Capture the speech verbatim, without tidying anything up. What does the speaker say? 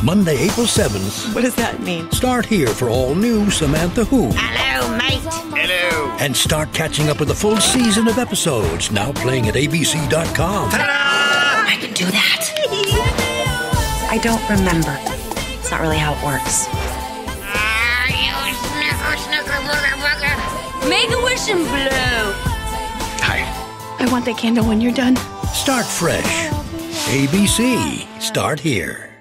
Monday, April seventh. What does that mean? Start here for all new Samantha Who. Hello, mate. Hello. And start catching up with the full season of episodes, now playing at A B C dot com. Ta-da! I can do that. I don't remember. It's not really how it works. Are you snicker, snicker, booger, booger? Make a wish and blow. Hi. I want that candle when you're done. Start fresh. A B C. Start here.